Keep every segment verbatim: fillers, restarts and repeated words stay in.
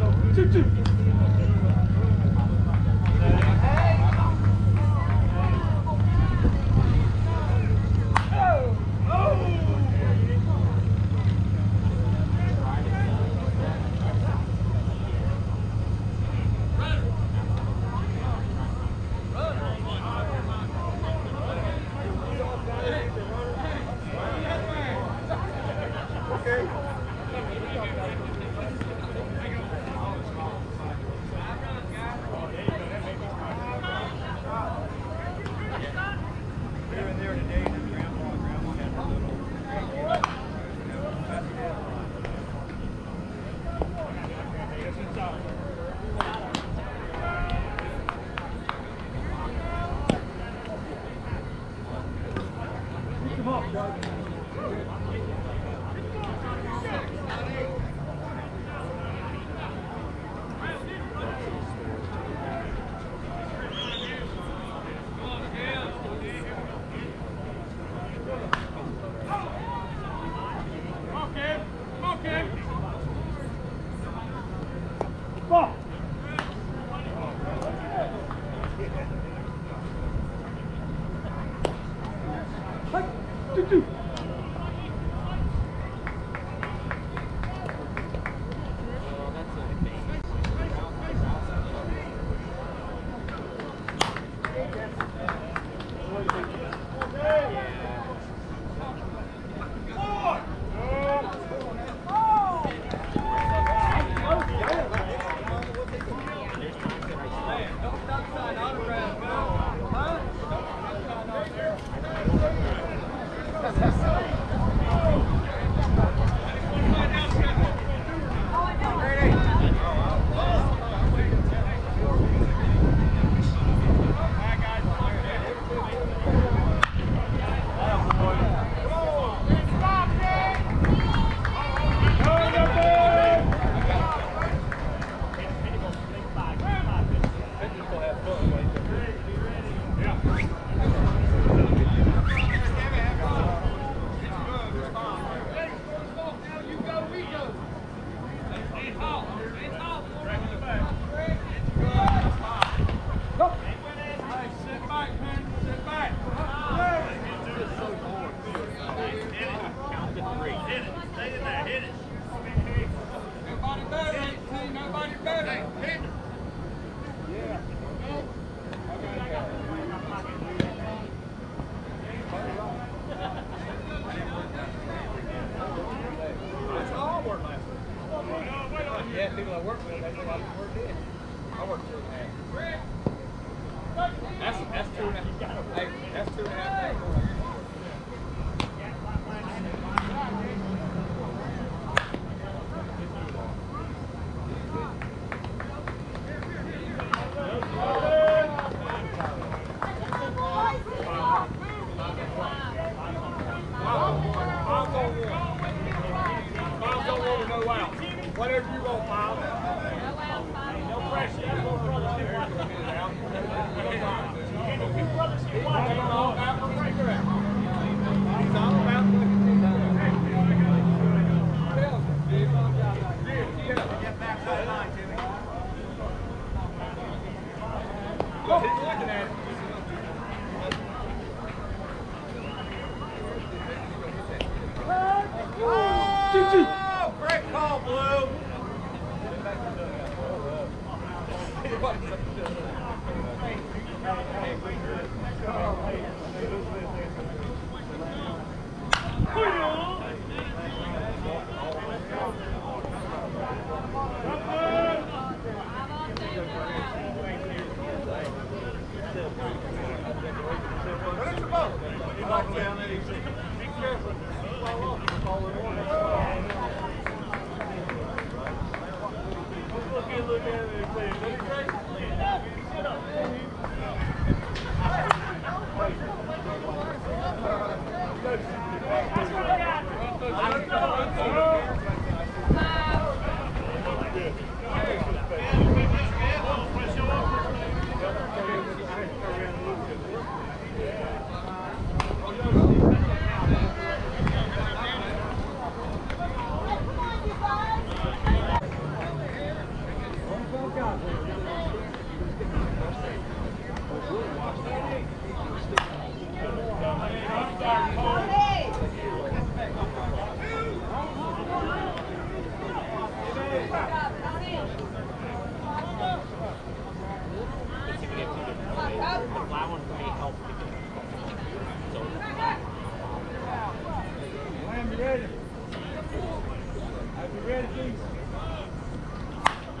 Two, two.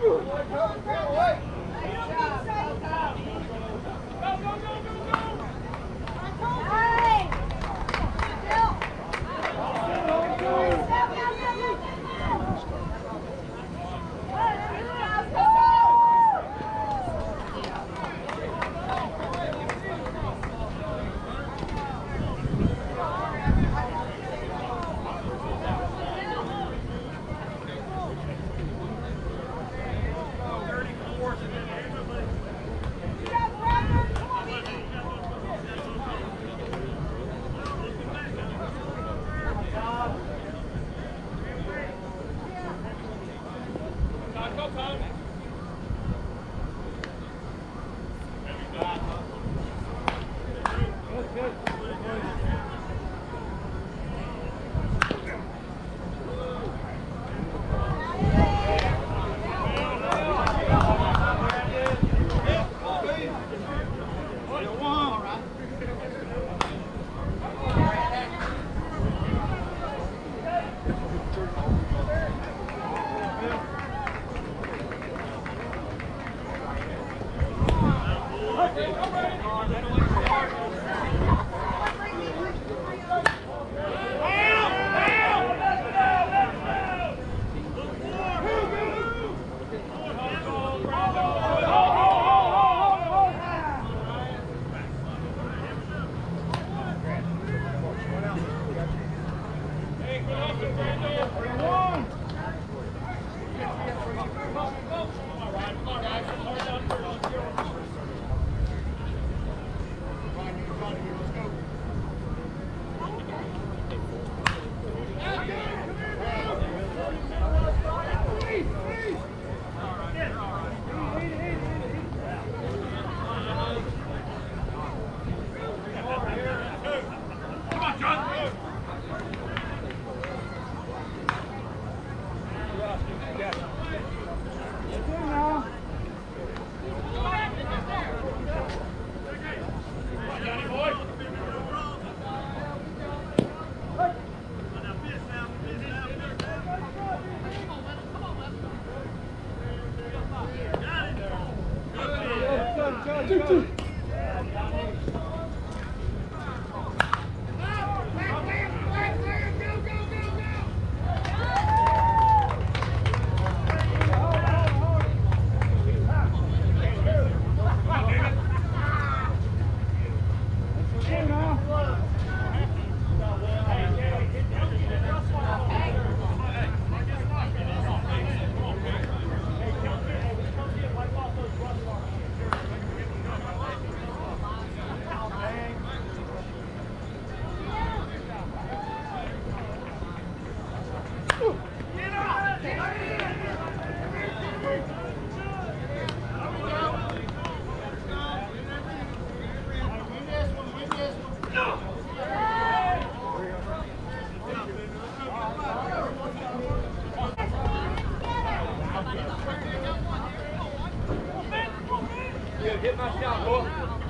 Hit my shot, boy.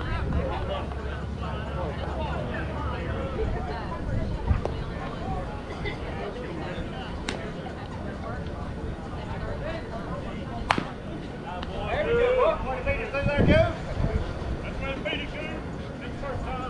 There you go, boy. Want to beat it through there, Joe? That's where the beat it, Joe. That's the first time.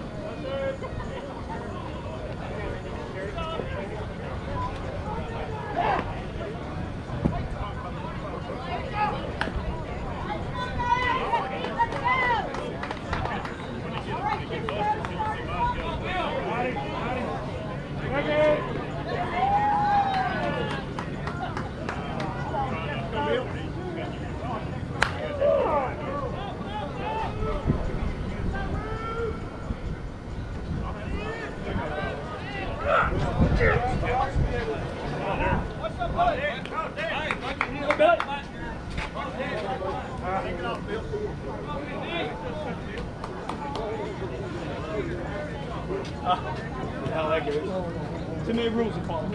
How that goes. Too many rules to follow.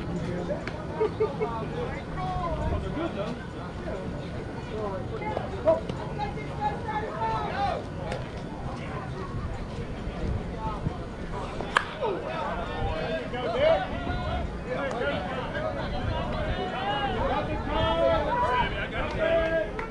Well, they're good though. There you go, Dick.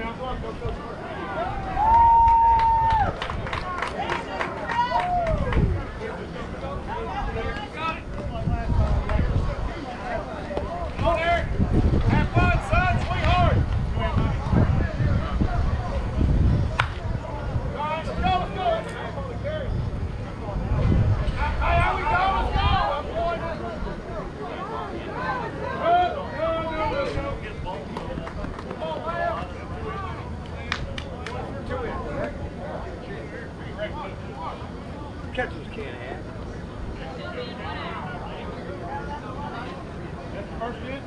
now. Go on, go, go, go. Catches can't have. That's the first hit.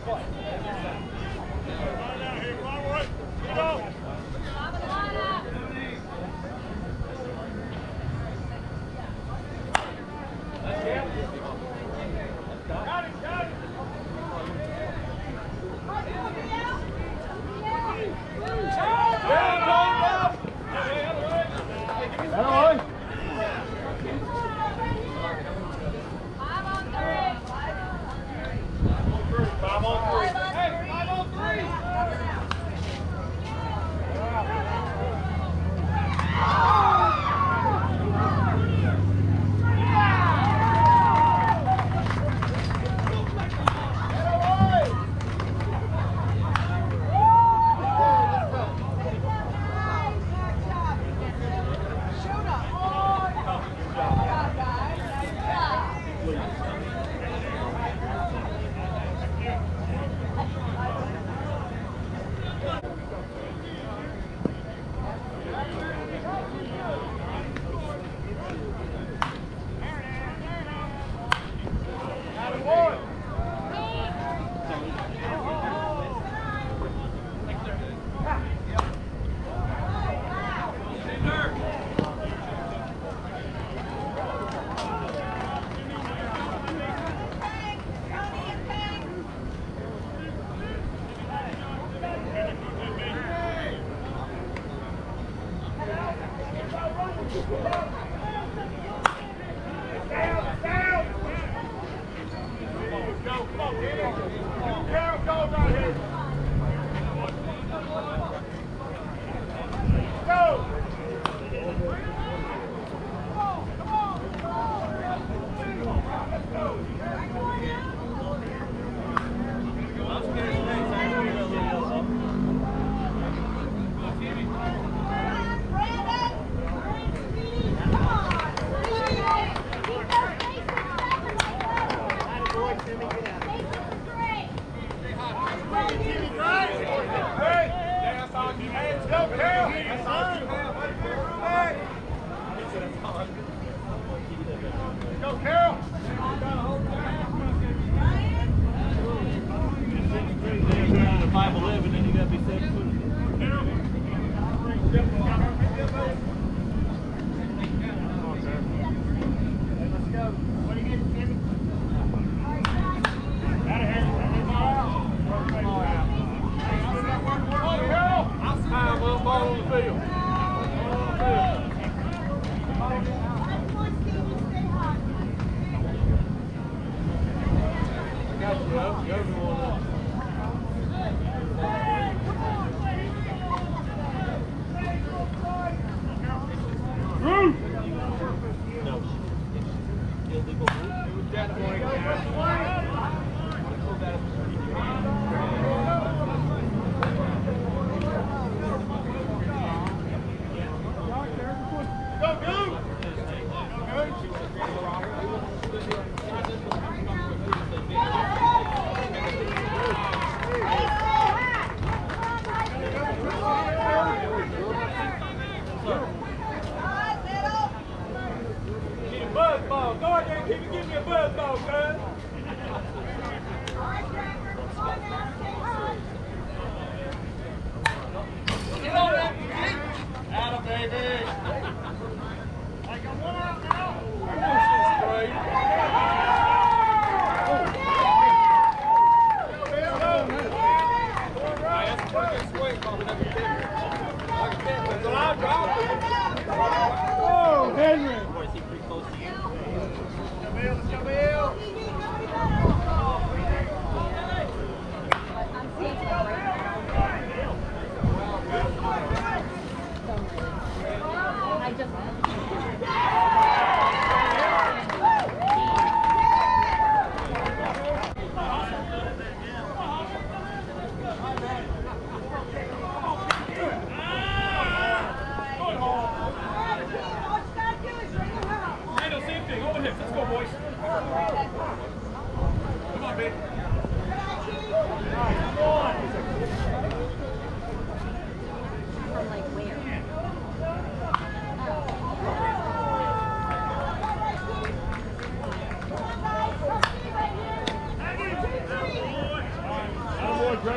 Come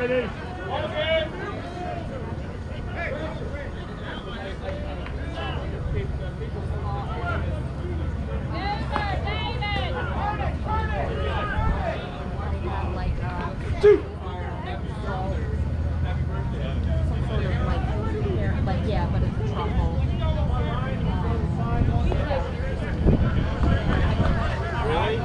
ready. Okay. Two. Like, yeah, but it's a truffle. Really?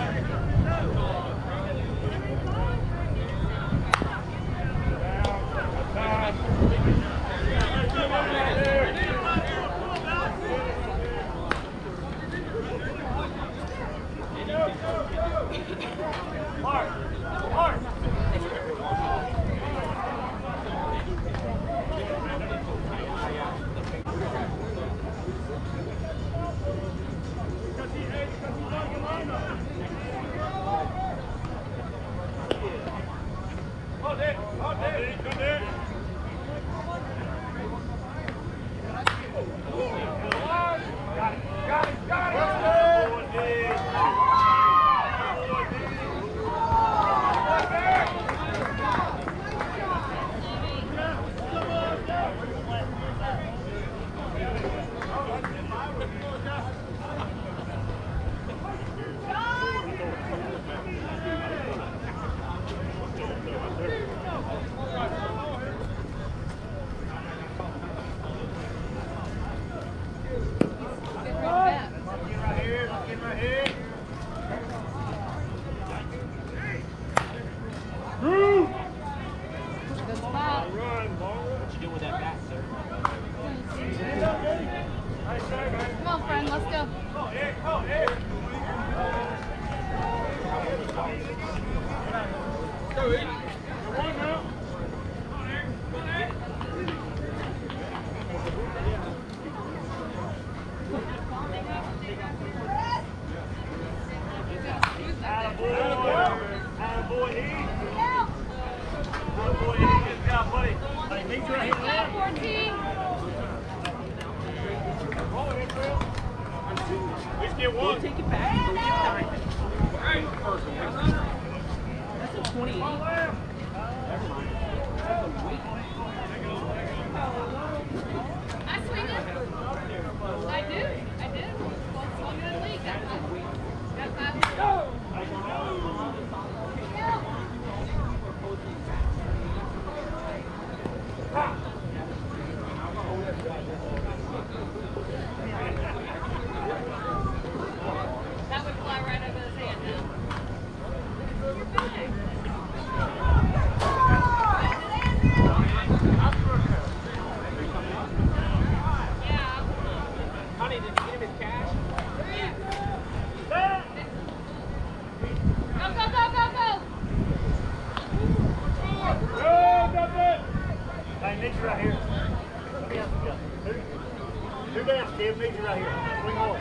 Mark. Mark. Hold it. Hold it. Come there. Got it. Got it. Got it. Good spot. What you doing with that bat, sir? Come on, friend, let's go. Got fourteen. Let's get one. Take it back. Go get nine. First one. That's a twenty-eight. Never mind. That's a week. I swing it. I do. I do. Well, swung in the league. Got five. Got five. Go. That would fly right over his hand now. You're fine. Yeah. Honey, did you get him his cash? Go, go, go, go, go! Go, Dublin. Hey, meet you right here. Let me ask you. Two, two down, Steve. Meet you right here. Swing on.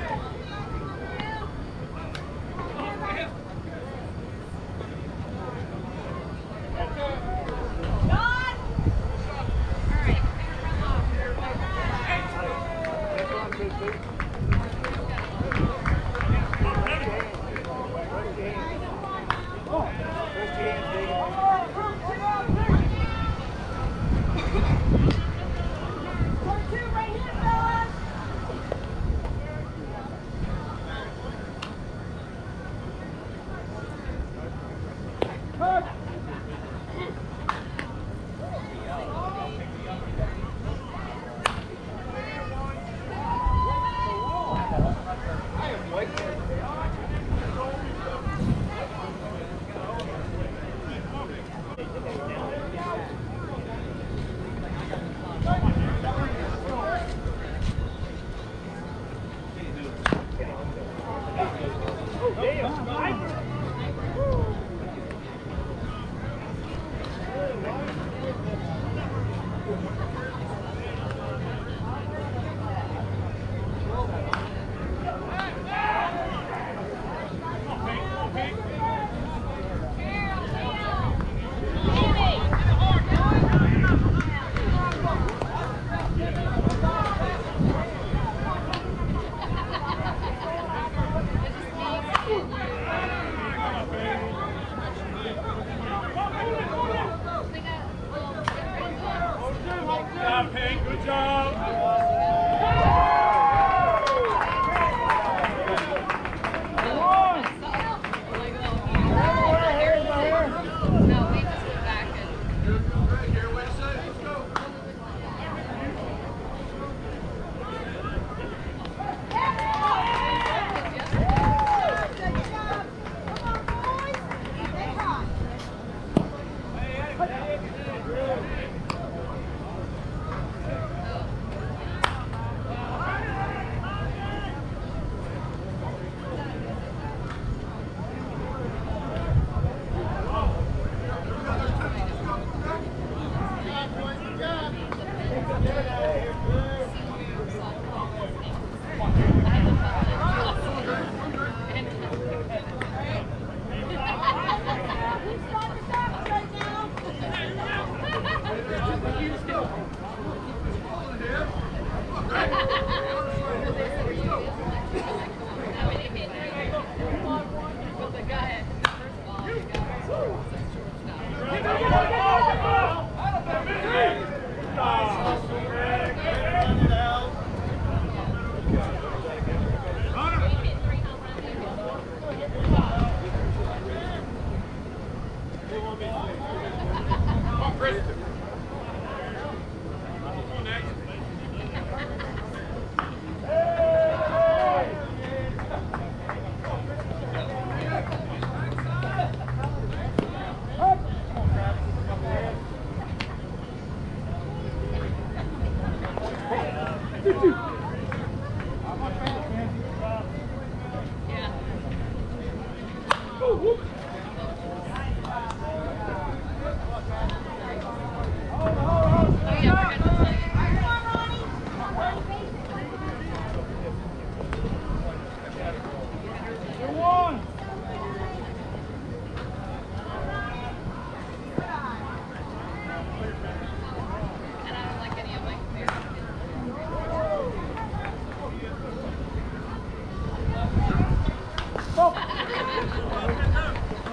Oh, yeah, I forgot to tell you. And I don't like any of my favorites.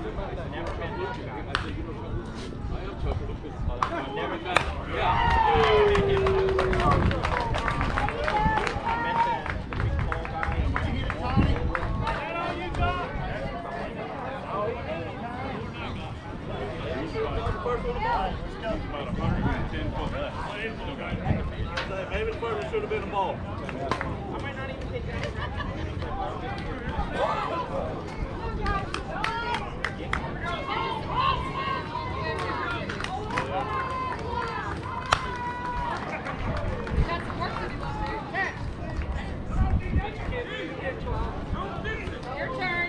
Never been. Never been. Yeah. Maybe the first should have been a ball. I might not even take that. Got some work to do up there. Your turn.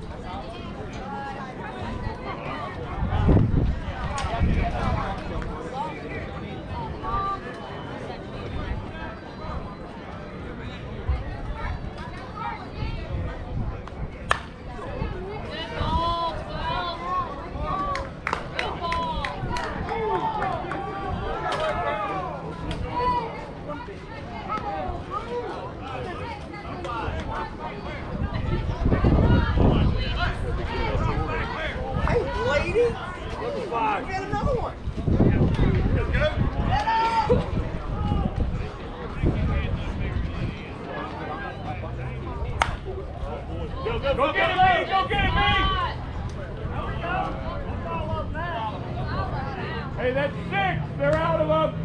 Good ball, twelve. Good ball. Hey, lady! We got another one! Go, go, go get it, me! Go get it, me! Hey, that's six! They're out of them!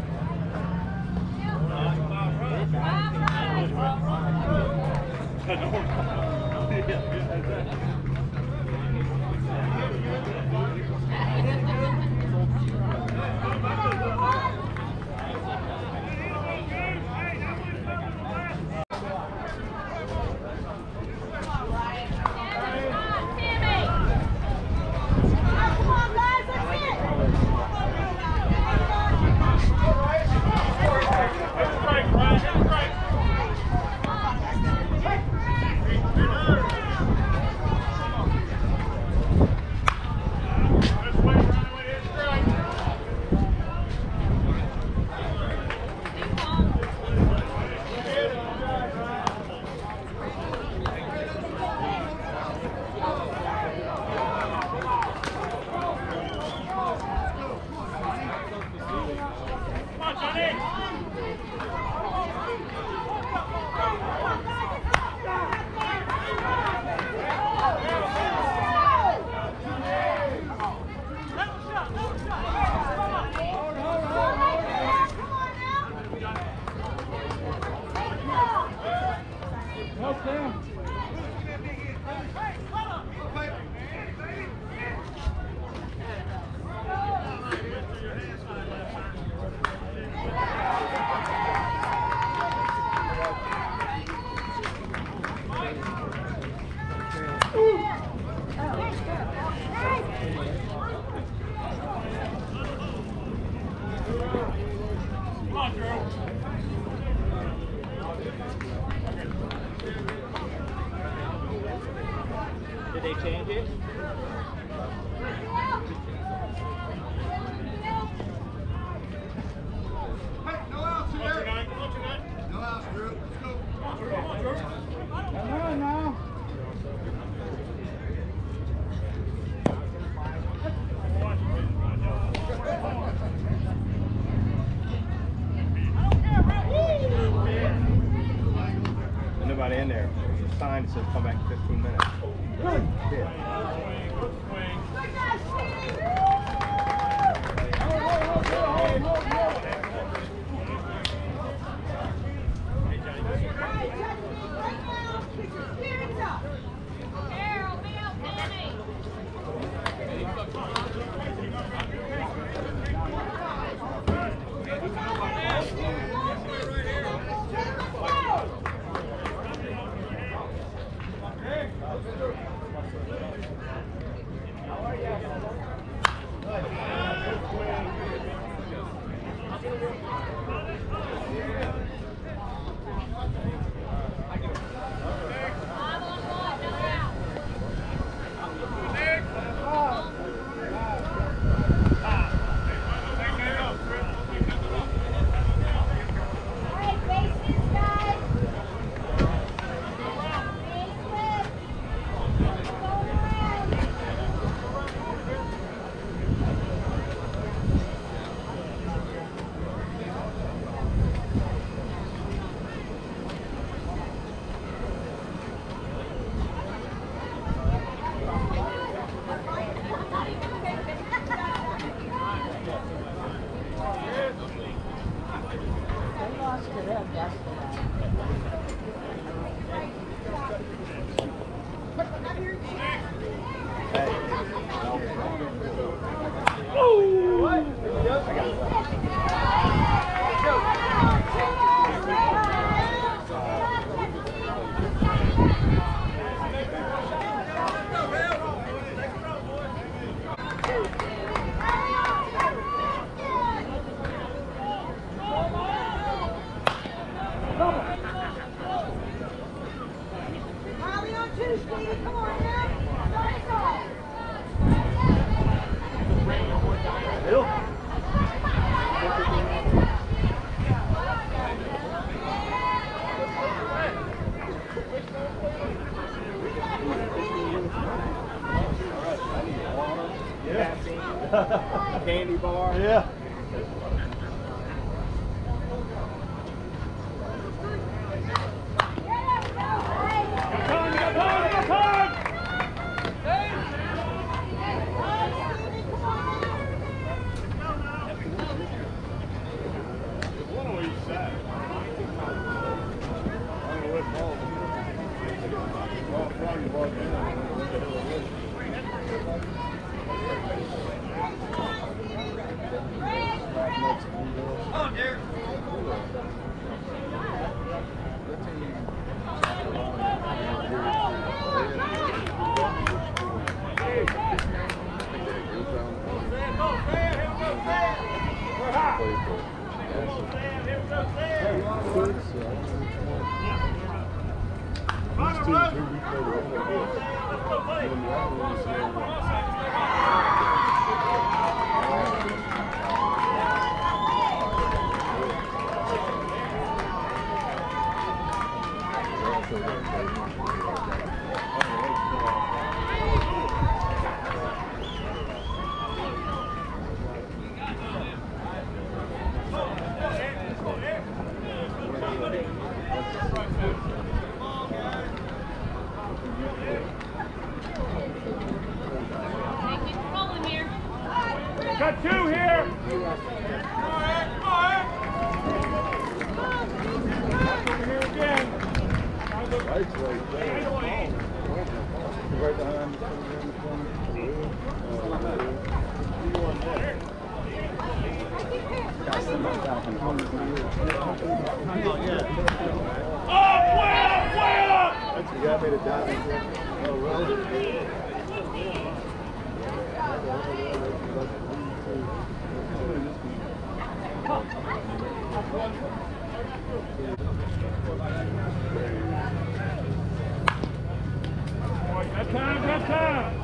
Did they change it? There's nobody in there. There's a sign that says come back in fifteen minutes. Yeah. Carol, be out, Penny. Hey! Candy bar. Yeah. Got two here. Here again. Right, right there. Right behind Oh, way up, way up! That's the guy made a dive. Oh, right. Got time, got time.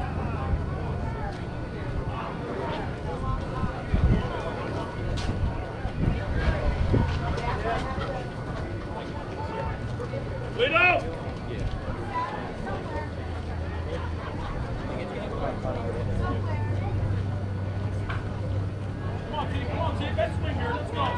Lead up! Come on, T, come on, T, let's swing here, let's go.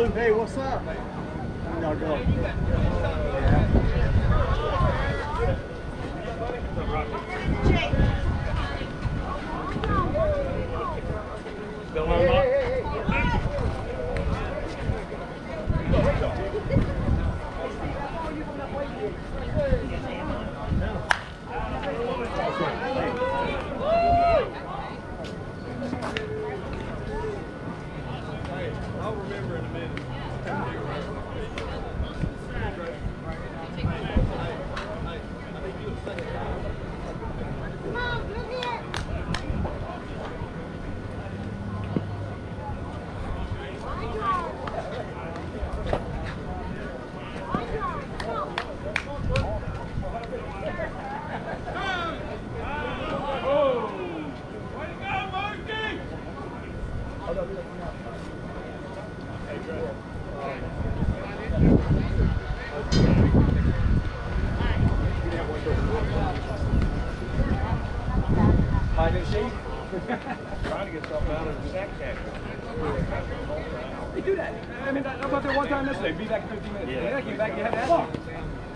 Hey, what's up? No, go. Still on lock? I'll remember in a minute. Mom, look here. My job. My job. Come on. Hide and seek. Trying to get something out of the sack catcher. They do that. I mean, I was out there one time yesterday. Be back in fifteen minutes. Yeah. Yeah, I came back. You had to ask me.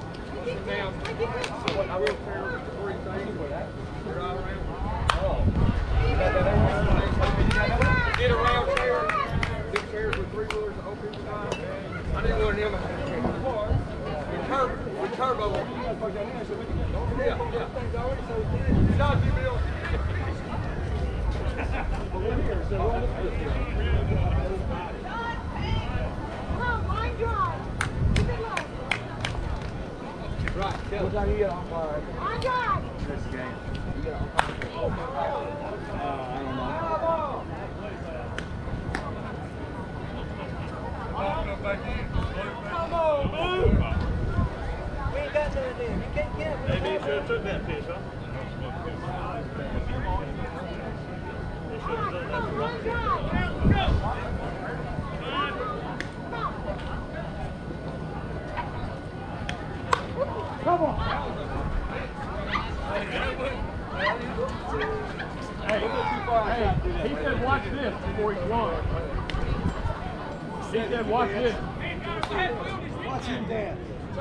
I will carry three things for that. They're all around. Oh. You got that everywhere? You got that one? Get around chair. Big chairs with three wheelers to open the time. I didn't want him. With turbo. With turbo. Yeah, yeah. John, you Bill. Mom, line drive. Keep it low. Right, tell What time you get on fire? Line drive. This game. Uh, I don't know. Come on, move! We ain't got none of them. You can't get them. Maybe you should have took that fish, huh? All right, come on, line drive. Come on. Hey, hey, he said watch this before he's won. He said watch this. Watch him dance.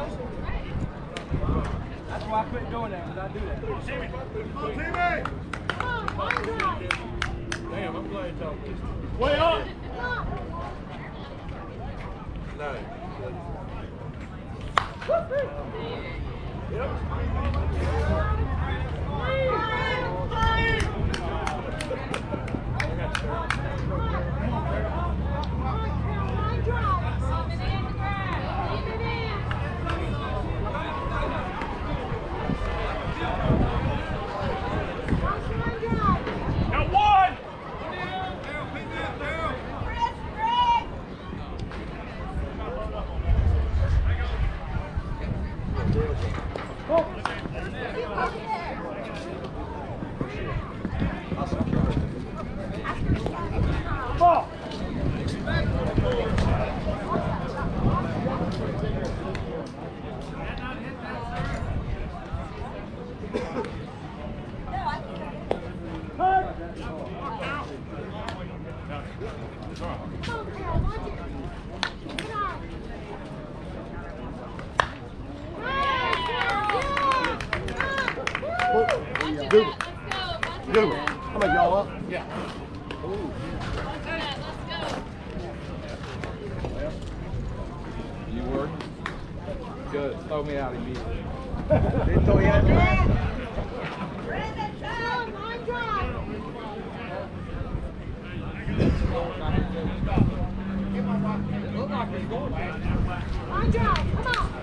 That's why I quit doing that, because I do that. Teammate! Come on, line drive. Damn, I'm glad y'all missed it. Way up. Come on. No. Line drive. Keep it in the ground. Keep it in. Watch the line drive. Got one. Chris, Greg. Keep up there. Ball. Come on, Carol, watch it. Keep it on. Nice, Carol, yeah. Woo. Do it. Let's go. Do it. How about y'all up? Yeah. Let's go. You work? Good. Throw me out immediately. Didn't throw you out the line. Come on, line drive. Line drive, come on.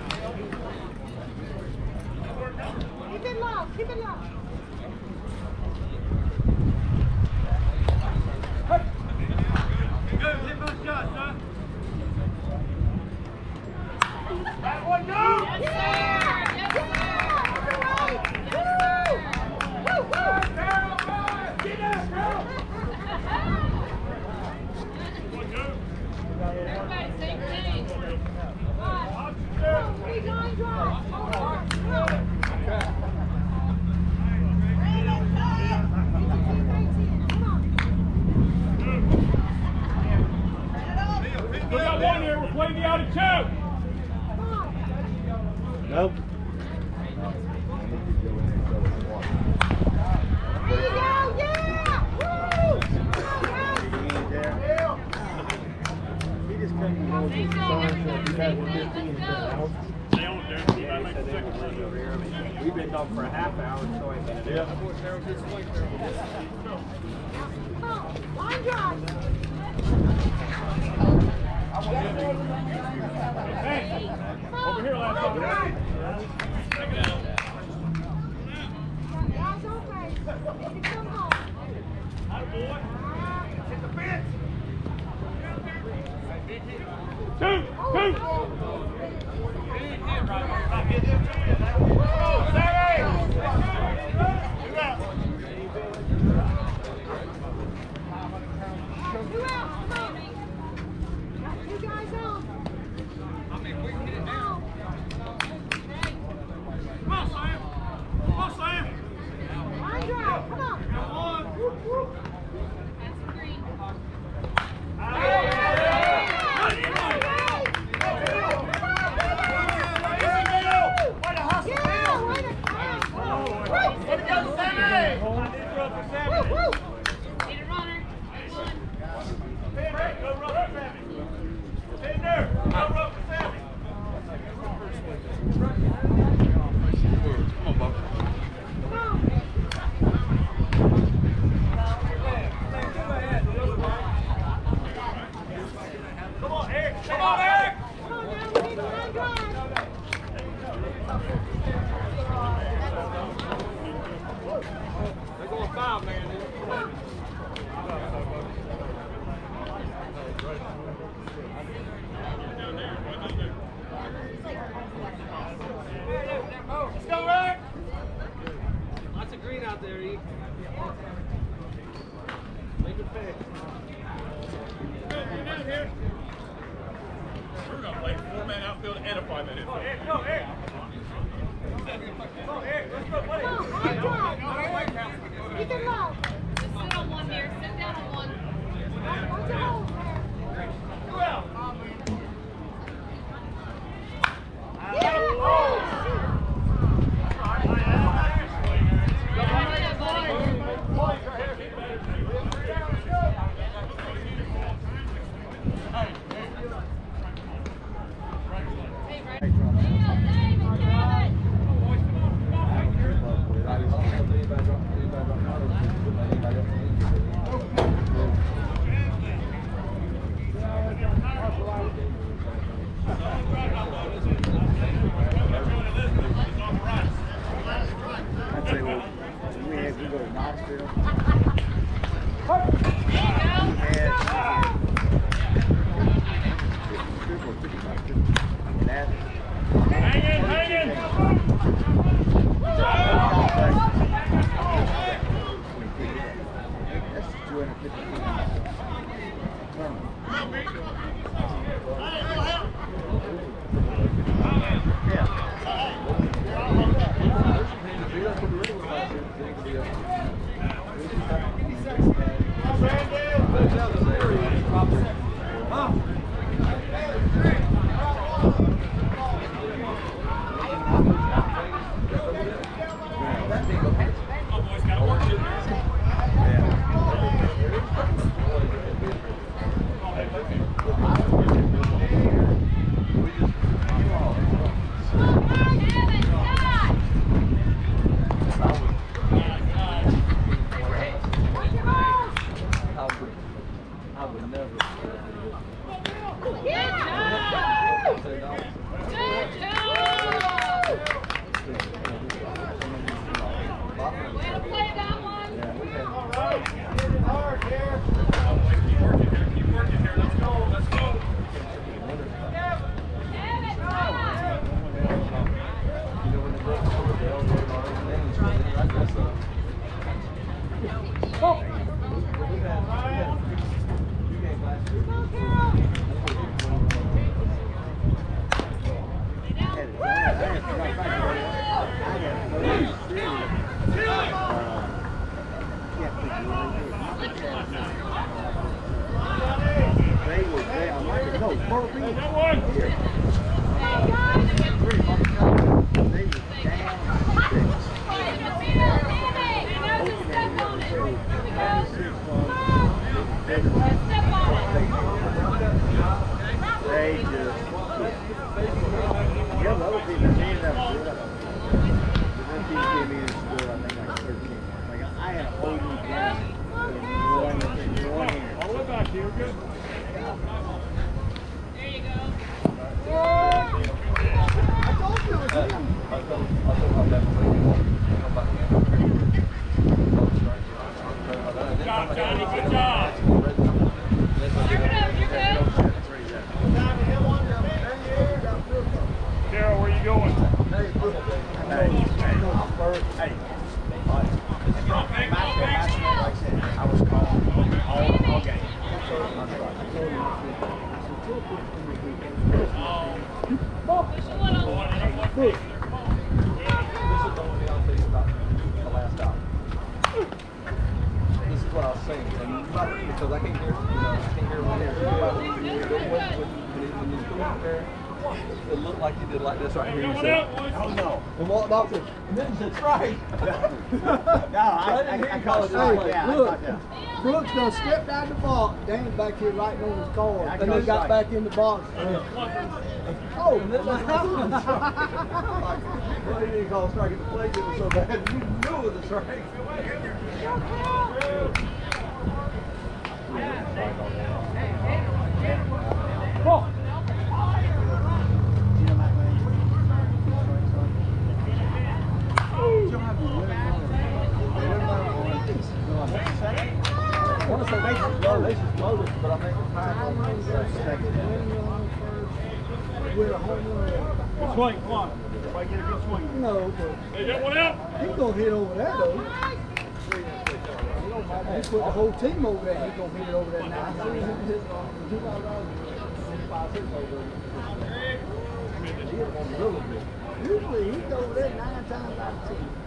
Keep it low, keep it low. Yeah! Yeah! Woo! Woo! Everybody say your name. Come on, we line drive. Come on, come on. Swing the out of two. Nope. There you go, yeah! Woo! He just couldn't hold his son, so he got fifteen and out. They don't do it. They make the second run over here. We've been gone for a half hour, so I ain't been Come on, line drive. Hey, over here, last one. Guys, okay. You can come home. Two, two. You out, come on. You guys on. Come on, Sam. Come on, Sam. Line drive, come on. Whoop, whoop. That's green. Need a runner. Come on, Eric. Come on, Eric. Come on now, we need a line drive. They're going five, man. Let's go, Eric. Lots of green out there, E. Make it fair. We're going to play four-man outfield and a five-man infield. Eric, go, Eric. Come on, Eric. Let's go, buddy. Come on, line drive. Keep it low. Just sit on one here. Sit down on one. Watch it hold there. Two out. Yeah! Oh, shoot. Yeah, buddy. Hey, right. Yeah, David, David. I'd say, well, we had to go to Knoxville. Hang in, hang in. That's two hundred fifty They just, yeah, the other team, the team that was good, the team gave me this score, I think like thirteen. Like, I had a whole new game in one, in one hand. All the way back here, good. There you go. Good job, Johnny, good job. Serve it up, you're good. Carol, where you going? Hey, hey, hey. I was calling all, all game. Push a little. This is the only thing I'll tell you about the last hour. This is what I was saying, and because I can't hear, you know, I can't hear one ear. When you come up there, it looked like you did like this right here. You said, Oh, no. and walked off it, and then you said, strike. No, I, I, I call it strike. Yeah, I Look, thought that. Brooks done stepped out the box. Dan's back here writing on his card, Yeah, I and call then it got strike. back in the box. Oh, And then that's well, you didn't call a strike at the plate, it was so bad, you knew it was a strike. I want to say they just low, they just loaded, but I think it's high. with a home run. Good swing, come on. Everybody get a good swing. No, but Hey, that one out. he's gonna hit over there though. He put the whole team over there. He's gonna hit it over there now. Usually he's over there nine times out of ten.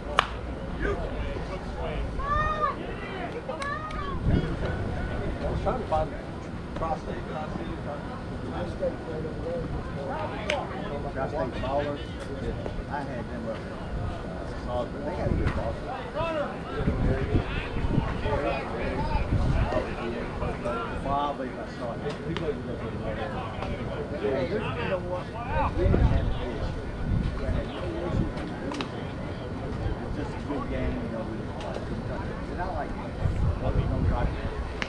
I was trying to find prostate, and I see Tri-State played over there. Tri-State ballers, I had them up there. Solid, but they got a good ball. Probably if I saw it. He played with us. Hey, you know what? We didn't have an issue. We had no issue with the It's just a good game, you know, we just like it's not like there's no try to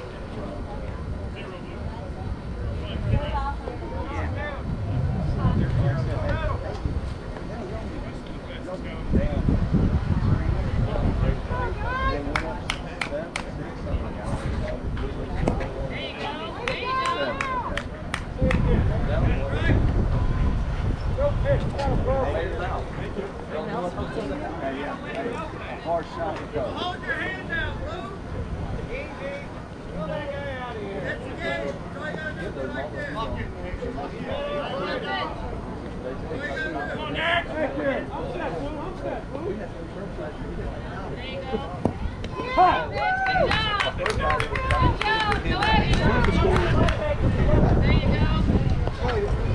a hard shot to go. Hold your hand down, bro. Easy. Pull that guy out of here. That's the game. All you gotta do is like that. All you gotta do. Come on, Nick. There you go. Good job. Good job. Go ahead. There you go.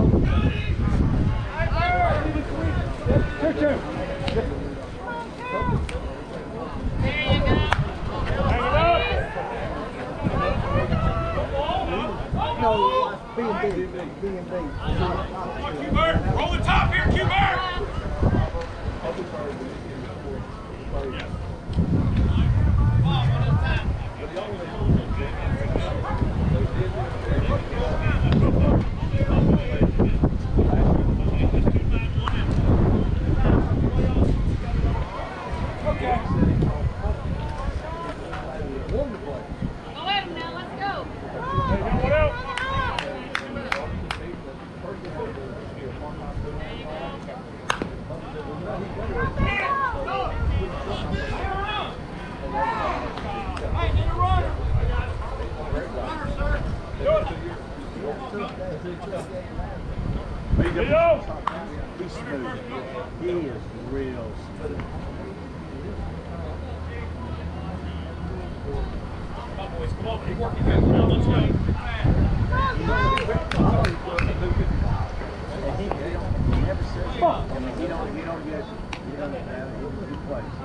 There you go. No, B and B. B and B. Q-Bird, roll the top here, Q-Bird. Go ahead now. Let's go. What else? He's smooth. He is real smooth. Come on, boys, come on, keep working. Let's go. And he, he don't, he never says, I mean, he don't, he don't get, he don't have it, he plays.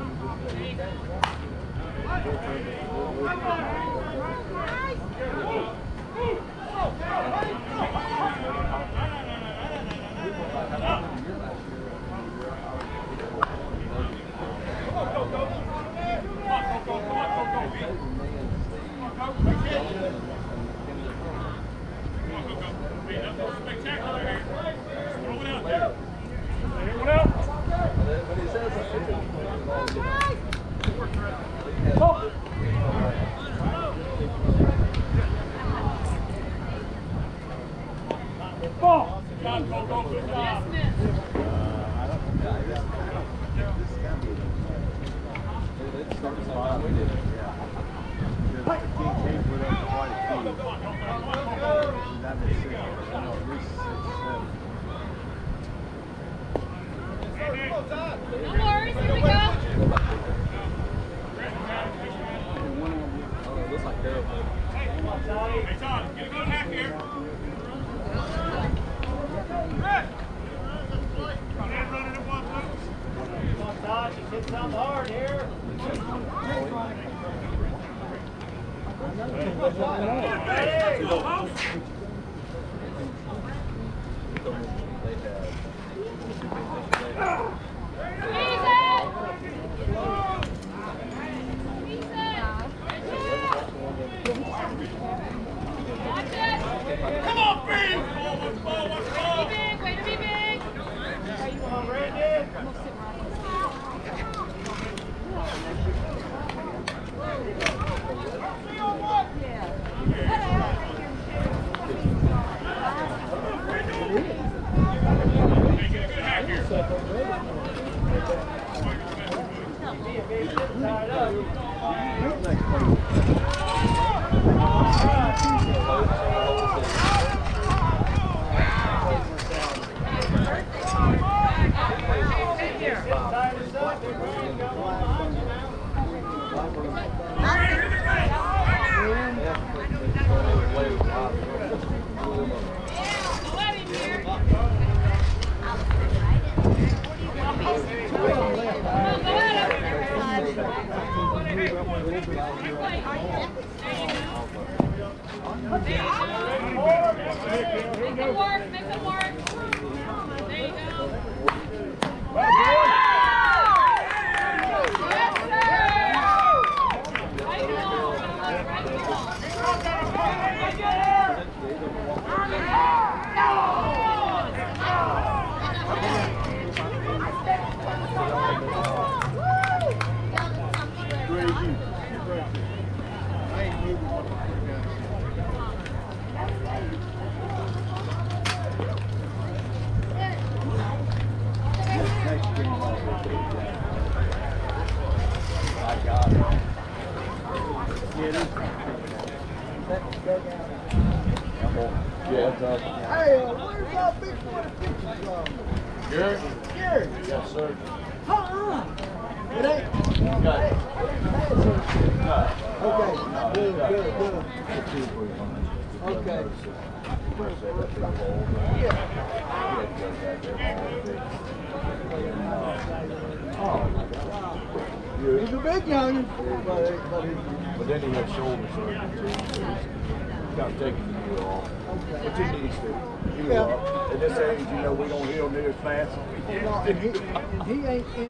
He's a big young, but, but he's... But then he had shoulder surgery too, so he's kind of taking the year off. Which he needs to. Heal Yeah. up. At this age, you know, we don't heal near as fast. No, and he, and he ain't...